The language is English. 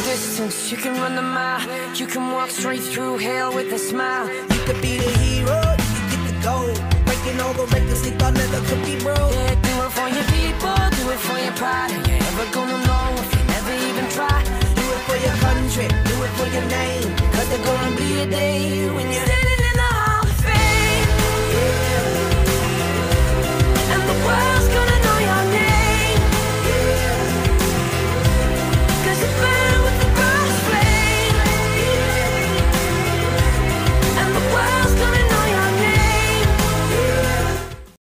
distance, you can run the mile. You can walk straight through hell with a smile. You could be the hero, you could get the gold. Breaking all the records they thought never could be broke. Yeah, do it for your people, do it for your pride. Are you ever gonna know if you never even try? Do it for your country, do it for your name. 'Cause there's gonna be a day when you're